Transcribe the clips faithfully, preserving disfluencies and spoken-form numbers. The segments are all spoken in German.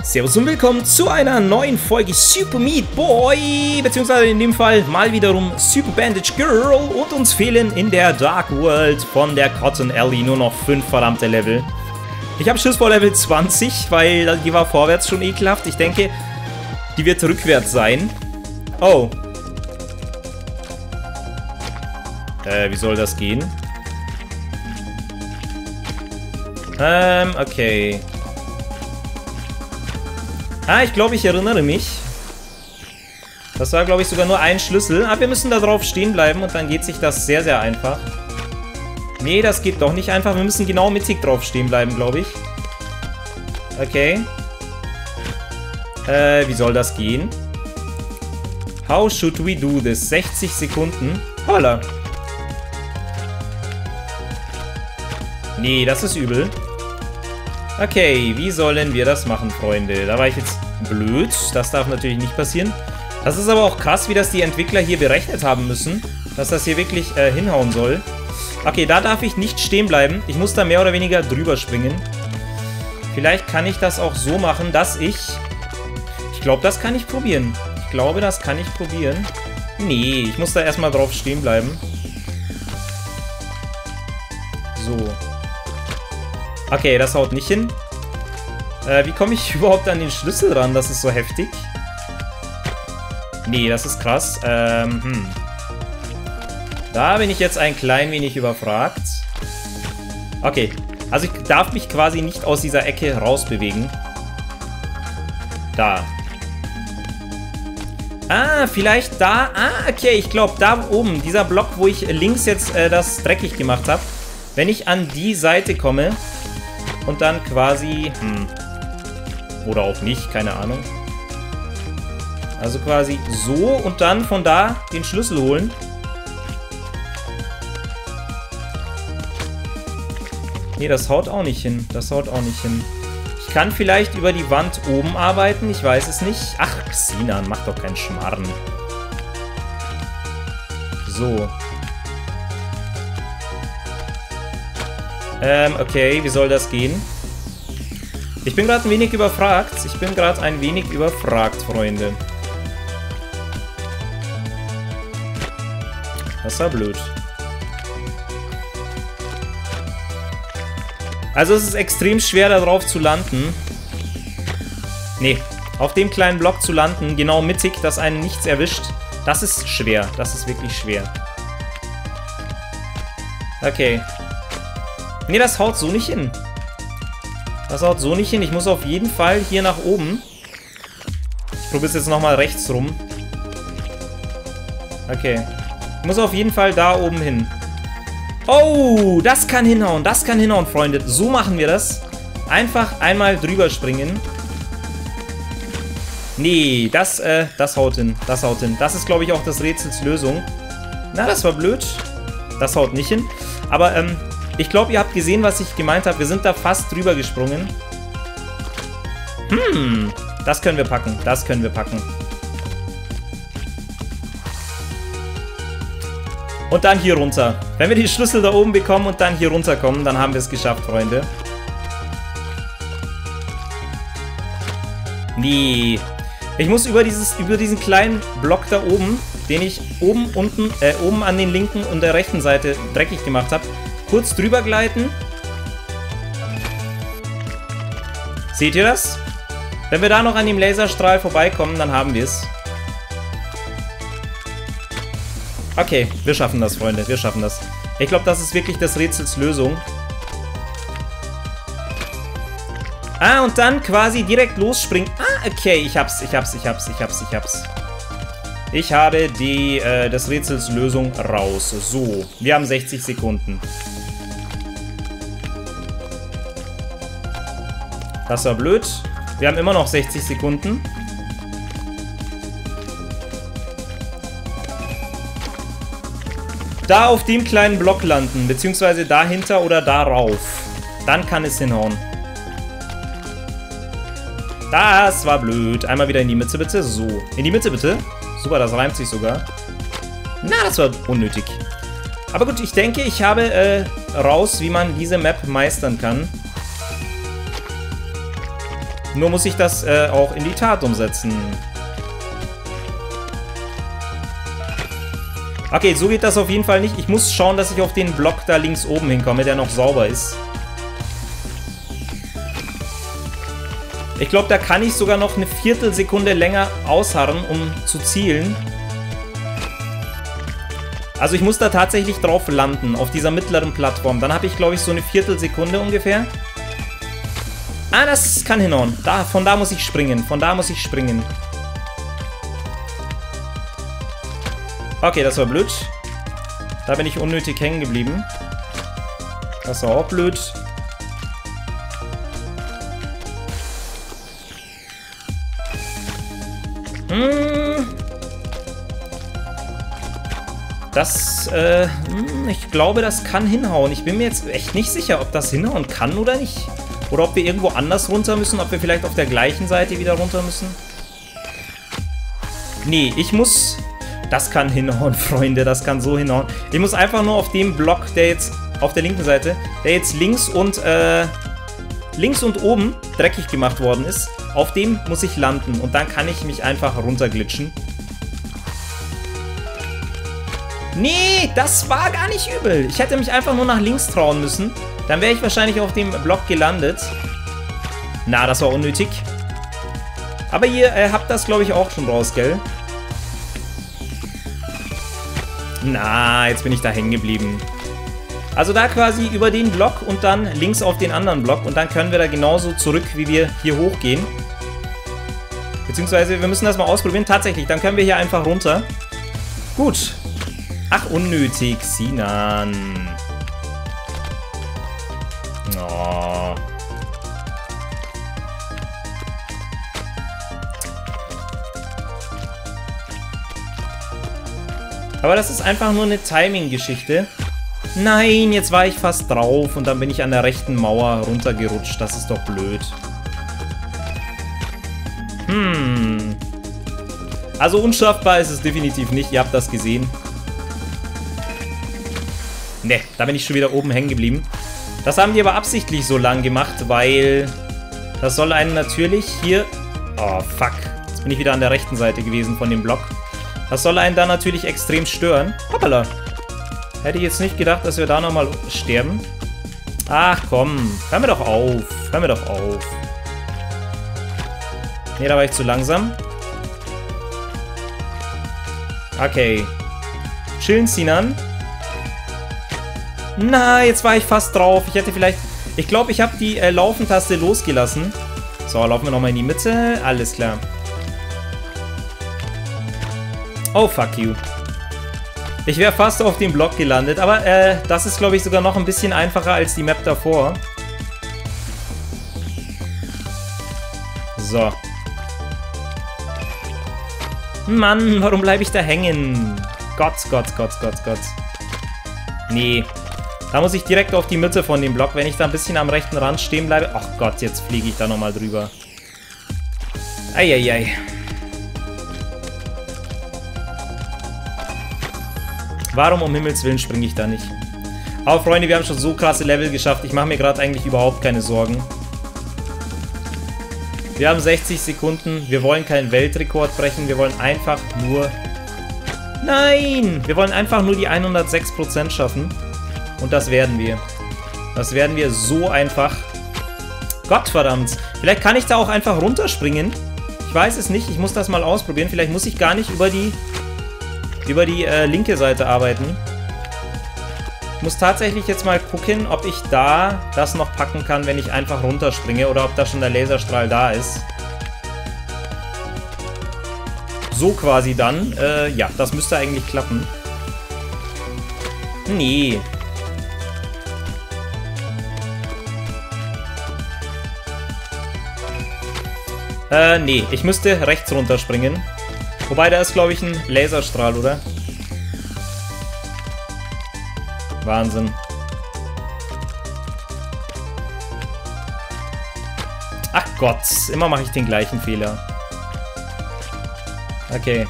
Servus und willkommen zu einer neuen Folge Super Meat Boy, beziehungsweise in dem Fall mal wiederum Super Bandage Girl, und uns fehlen in der Dark World von der Cotton Alley nur noch fünf verdammte Level. Ich habe Schiss vor Level zwanzig, weil die war vorwärts schon ekelhaft. Ich denke, die wird rückwärts sein. Oh. Äh, wie soll das gehen? Ähm, okay. Ah, ich glaube, ich erinnere mich. Das war, glaube ich, sogar nur ein Schlüssel. Aber wir müssen da drauf stehen bleiben und dann geht sich das sehr, sehr einfach. Nee, das geht doch nicht einfach. Wir müssen genau mittig drauf stehen bleiben, glaube ich. Okay. Äh, wie soll das gehen? How should we do this? sechzig Sekunden. Holla. Nee, das ist übel. Okay, wie sollen wir das machen, Freunde? Da war ich jetzt blöd. Das darf natürlich nicht passieren. Das ist aber auch krass, wie das die Entwickler hier berechnet haben müssen. Dass das hier wirklich äh, hinhauen soll. Okay, da darf ich nicht stehen bleiben. Ich muss da mehr oder weniger drüber springen. Vielleicht kann ich das auch so machen, dass ich... Ich glaube, das kann ich probieren. Ich glaube, das kann ich probieren. Nee, ich muss da erstmal drauf stehen bleiben. So. Okay, das haut nicht hin. Äh, wie komme ich überhaupt an den Schlüssel ran? Das ist so heftig. Nee, das ist krass. Ähm, hm. Da bin ich jetzt ein klein wenig überfragt. Okay, also ich darf mich quasi nicht aus dieser Ecke rausbewegen. Da. Ah, vielleicht da. Ah, okay, ich glaube, da oben, dieser Block, wo ich links jetzt äh, das dreckig gemacht habe. Wenn ich an die Seite komme und dann quasi... Hm, oder auch nicht, keine Ahnung. Also quasi so und dann von da den Schlüssel holen. Nee, das haut auch nicht hin. Das haut auch nicht hin. Ich kann vielleicht über die Wand oben arbeiten. Ich weiß es nicht. Ach, Sinan, mach doch keinen Schmarrn. So. Ähm, okay, wie soll das gehen? Ich bin gerade ein wenig überfragt. Ich bin gerade ein wenig überfragt, Freunde. Das war blöd. Also es ist extrem schwer, da drauf zu landen. Nee, auf dem kleinen Block zu landen, genau mittig, dass einen nichts erwischt. Das ist schwer. Das ist wirklich schwer. Okay. Nee, das haut so nicht hin. Das haut so nicht hin. Ich muss auf jeden Fall hier nach oben. Ich probiere es jetzt nochmal rechts rum. Okay. Ich muss auf jeden Fall da oben hin. Oh, das kann hinhauen. Das kann hinhauen, Freunde. So machen wir das. Einfach einmal drüber springen. Nee, das, äh, das haut hin. Das haut hin. Das ist, glaube ich, auch das Rätsels Lösung. Na, das war blöd. Das haut nicht hin. Aber, ähm... ich glaube, ihr habt gesehen, was ich gemeint habe. Wir sind da fast drüber gesprungen. Hm, das können wir packen. Das können wir packen. Und dann hier runter. Wenn wir die Schlüssel da oben bekommen und dann hier runterkommen, dann haben wir es geschafft, Freunde. Nee. Ich muss über, dieses, über diesen kleinen Block da oben, den ich oben, unten, äh, oben an den linken und der rechten Seite dreckig gemacht habe, kurz drüber gleiten. Seht ihr das? Wenn wir da noch an dem Laserstrahl vorbeikommen, dann haben wir es. Okay, wir schaffen das, Freunde. Wir schaffen das. Ich glaube, das ist wirklich das Rätsels Lösung. Ah, und dann quasi direkt losspringen. Ah, okay, ich hab's, ich hab's, ich hab's, ich hab's, ich hab's. Ich habe die, äh, das Rätsels Lösung raus. So, wir haben sechzig Sekunden. Das war blöd. Wir haben immer noch sechzig Sekunden. Da auf dem kleinen Block landen, beziehungsweise dahinter oder darauf. Dann kann es hinhauen. Das war blöd. Einmal wieder in die Mitte, bitte. So. In die Mitte, bitte. Super, das reimt sich sogar. Na, das war unnötig. Aber gut, ich denke, ich habe äh, raus, wie man diese Map meistern kann. Nur muss ich das äh, auch in die Tat umsetzen. Okay, so geht das auf jeden Fall nicht. Ich muss schauen, dass ich auf den Block da links oben hinkomme, der noch sauber ist. Ich glaube, da kann ich sogar noch eine Viertelsekunde länger ausharren, um zu zielen. Also ich muss da tatsächlich drauf landen, auf dieser mittleren Plattform. Dann habe ich, glaube ich, so eine Viertelsekunde ungefähr. Ah, das kann hinhauen. Da, von da muss ich springen. Von da muss ich springen. Okay, das war blöd. Da bin ich unnötig hängen geblieben. Das war auch blöd. Hm. Das, äh, ich glaube, das kann hinhauen. Ich bin mir jetzt echt nicht sicher, ob das hinhauen kann oder nicht. Oder ob wir irgendwo anders runter müssen, ob wir vielleicht auf der gleichen Seite wieder runter müssen. Nee, ich muss... Das kann hinhauen, Freunde, das kann so hinhauen. Ich muss einfach nur auf dem Block, der jetzt auf der linken Seite, der jetzt links und, äh, links und oben dreckig gemacht worden ist, auf dem muss ich landen und dann kann ich mich einfach runterglitschen. Nee, das war gar nicht übel. Ich hätte mich einfach nur nach links trauen müssen. Dann wäre ich wahrscheinlich auf dem Block gelandet. Na, das war unnötig. Aber ihr äh, habt das, glaube ich, auch schon raus, gell? Na, jetzt bin ich da hängen geblieben. Also da quasi über den Block und dann links auf den anderen Block. Und dann können wir da genauso zurück, wie wir hier hochgehen. Beziehungsweise wir müssen das mal ausprobieren. Tatsächlich, dann können wir hier einfach runter. Gut. Ach, unnötig, Sinan. Oh. Aber das ist einfach nur eine Timing-Geschichte. Nein, jetzt war ich fast drauf und dann bin ich an der rechten Mauer runtergerutscht. Das ist doch blöd. Hm. Also unschaffbar ist es definitiv nicht. Ihr habt das gesehen. Ne, da bin ich schon wieder oben hängen geblieben. Das haben die aber absichtlich so lang gemacht, weil das soll einen natürlich hier... Oh, fuck. Jetzt bin ich wieder an der rechten Seite gewesen von dem Block. Das soll einen dann natürlich extrem stören. Hoppala. Hätte ich jetzt nicht gedacht, dass wir da nochmal sterben. Ach komm, hör mir doch auf. Hör mir doch auf. Ne, da war ich zu langsam. Okay. Chillen, Sinan. Na, jetzt war ich fast drauf. Ich hätte vielleicht... Ich glaube, ich habe die äh, Laufentaste losgelassen. So, laufen wir nochmal in die Mitte. Alles klar. Oh, fuck you. Ich wäre fast auf dem Block gelandet, aber äh, das ist, glaube ich, sogar noch ein bisschen einfacher als die Map davor. So. Mann, warum bleibe ich da hängen? Gott, Gott, Gott, Gott, Gott. Nee. Da muss ich direkt auf die Mitte von dem Block, wenn ich da ein bisschen am rechten Rand stehen bleibe. Ach Gott, jetzt fliege ich da nochmal drüber. Eieiei. Warum um Himmels Willen springe ich da nicht? Aber Freunde, wir haben schon so krasse Level geschafft. Ich mache mir gerade eigentlich überhaupt keine Sorgen. Wir haben sechzig Sekunden. Wir wollen keinen Weltrekord brechen. Wir wollen einfach nur... Nein! Wir wollen einfach nur die hundertsechs Prozent schaffen. Und das werden wir. Das werden wir so einfach. Gottverdammt. Vielleicht kann ich da auch einfach runterspringen. Ich weiß es nicht. Ich muss das mal ausprobieren. Vielleicht muss ich gar nicht über die... über die äh, linke Seite arbeiten. Ich muss tatsächlich jetzt mal gucken, ob ich da das noch packen kann, wenn ich einfach runterspringe oder ob da schon der Laserstrahl da ist. So quasi dann. Äh, ja, das müsste eigentlich klappen. Nee. Äh, nee. Ich müsste rechts runterspringen. Wobei, da ist, glaube ich, ein Laserstrahl, oder? Wahnsinn. Ach Gott, immer mache ich den gleichen Fehler. Okay.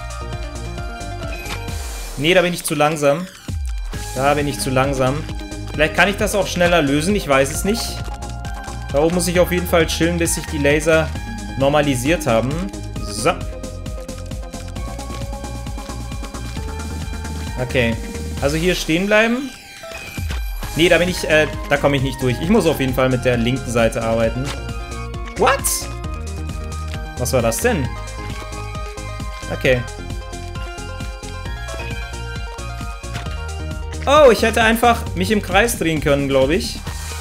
Nee, da bin ich zu langsam. Da bin ich zu langsam. Vielleicht kann ich das auch schneller lösen, ich weiß es nicht. Da oben muss ich auf jeden Fall chillen, bis sich die Laser normalisiert haben. So. Okay. Also hier stehen bleiben. Nee, da bin ich, äh, da komme ich nicht durch. Ich muss auf jeden Fall mit der linken Seite arbeiten. What? Was war das denn? Okay. Oh, ich hätte einfach mich im Kreis drehen können, glaube ich.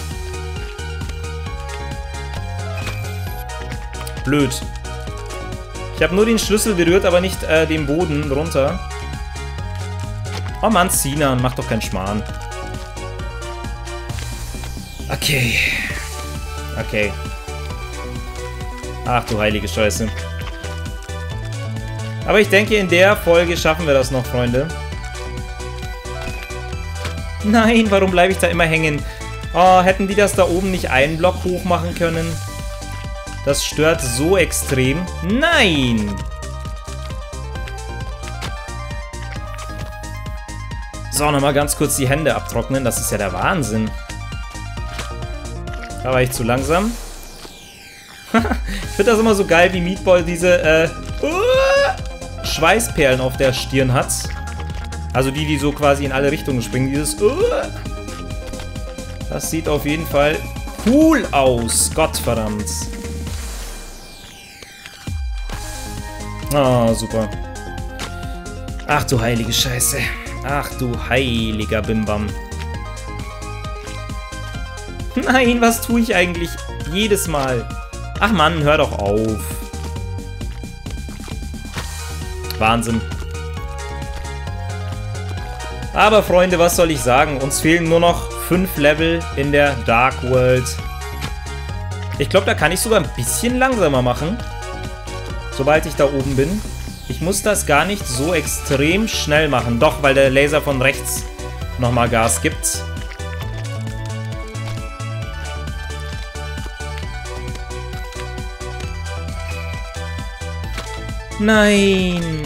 Blöd. Ich habe nur den Schlüssel berührt, aber nicht äh, den Boden runter. Oh Mann, Sinan, mach doch keinen Schmarrn. Okay. Okay. Ach du heilige Scheiße. Aber ich denke, in der Folge schaffen wir das noch, Freunde. Nein, warum bleibe ich da immer hängen? Oh, hätten die das da oben nicht einen Block hoch machen können? Das stört so extrem. Nein! So, nochmal ganz kurz die Hände abtrocknen. Das ist ja der Wahnsinn. Da war ich zu langsam. Ich finde das immer so geil, wie Meatball diese äh, uh, Schweißperlen auf der Stirn hat. Also die, die so quasi in alle Richtungen springen. Dieses uh, das sieht auf jeden Fall cool aus. Gottverdammt. Oh, super. Ach du heilige Scheiße. Ach du heiliger Bimbam. Nein, was tue ich eigentlich jedes Mal? Ach Mann, hör doch auf. Wahnsinn. Aber Freunde, was soll ich sagen? Uns fehlen nur noch fünf Level in der Dark World. Ich glaube, da kann ich sogar ein bisschen langsamer machen. Sobald ich da oben bin. Ich muss das gar nicht so extrem schnell machen. Doch, weil der Laser von rechts nochmal Gas gibt. Nein!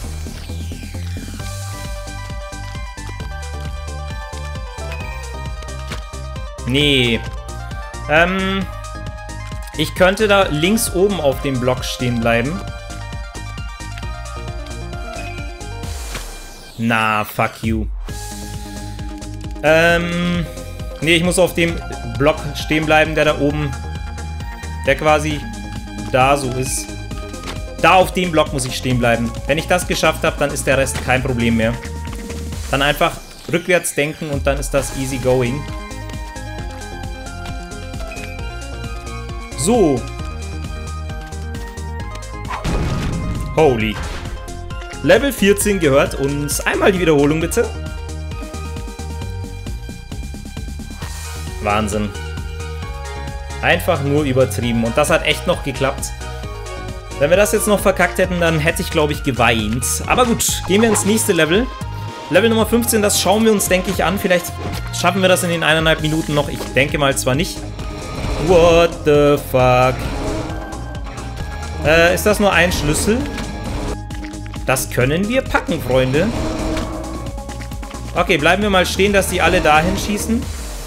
Nee. Ähm... Ich könnte da links oben auf dem Block stehen bleiben. Na, fuck you. Ähm... Nee, ich muss auf dem Block stehen bleiben, der da oben... Der quasi da so ist. Da auf dem Block muss ich stehen bleiben. Wenn ich das geschafft habe, dann ist der Rest kein Problem mehr. Dann einfach rückwärts denken und dann ist das easy going. So. Holy. Level vierzehn gehört uns. Einmal die Wiederholung, bitte. Wahnsinn. Einfach nur übertrieben. Und das hat echt noch geklappt. Wenn wir das jetzt noch verkackt hätten, dann hätte ich, glaube ich, geweint. Aber gut, gehen wir ins nächste Level. Level Nummer fünfzehn, das schauen wir uns, denke ich, an. Vielleicht schaffen wir das in den eineinhalb Minuten noch. Ich denke mal zwar nicht. What the fuck? Äh, ist das nur ein Schlüssel? Das können wir packen, Freunde. Okay, bleiben wir mal stehen, dass die alle dahin schießen.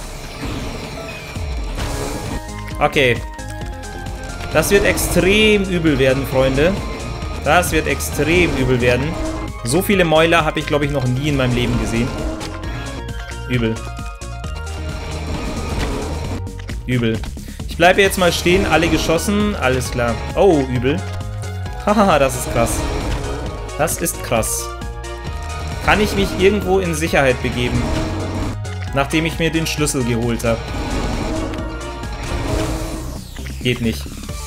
Okay. Das wird extrem übel werden, Freunde. Das wird extrem übel werden. So viele Mäuler habe ich, glaube ich, noch nie in meinem Leben gesehen. Übel. Übel. Ich bleibe jetzt mal stehen. Alle geschossen. Alles klar. Oh, übel. Haha, das ist krass. Das ist krass. Kann ich mich irgendwo in Sicherheit begeben? Nachdem ich mir den Schlüssel geholt habe. Geht nicht.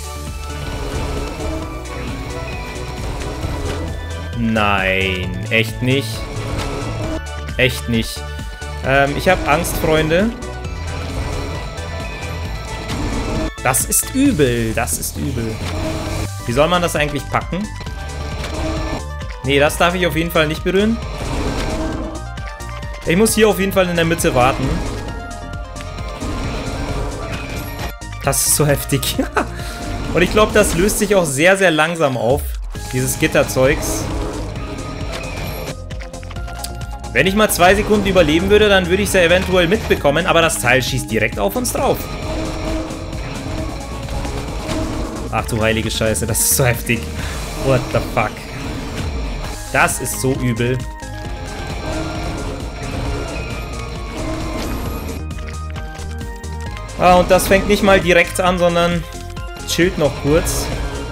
Nein, echt nicht. Echt nicht. Ähm, ich habe Angst, Freunde. Das ist übel, das ist übel. Wie soll man das eigentlich packen? Nee, das darf ich auf jeden Fall nicht berühren. Ich muss hier auf jeden Fall in der Mitte warten. Das ist so heftig. Und ich glaube, das löst sich auch sehr, sehr langsam auf. Dieses Gitterzeugs. Wenn ich mal zwei Sekunden überleben würde, dann würde ich es ja eventuell mitbekommen. Aber das Teil schießt direkt auf uns drauf. Ach du heilige Scheiße, das ist so heftig. What the fuck? Das ist so übel. Ah, und das fängt nicht mal direkt an, sondern chillt noch kurz.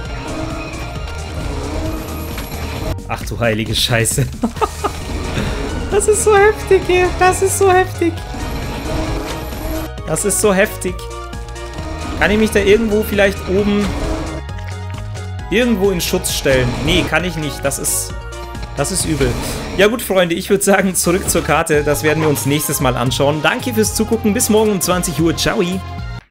Ach du heilige Scheiße. Das ist so heftig hier. Das ist so heftig. Das ist so heftig. Kann ich mich da irgendwo vielleicht oben irgendwo in Schutz stellen? Nee, kann ich nicht. Das ist, das ist übel. Ja gut, Freunde, ich würde sagen, zurück zur Karte. Das werden wir uns nächstes Mal anschauen. Danke fürs Zugucken. Bis morgen um zwanzig Uhr. Ciao.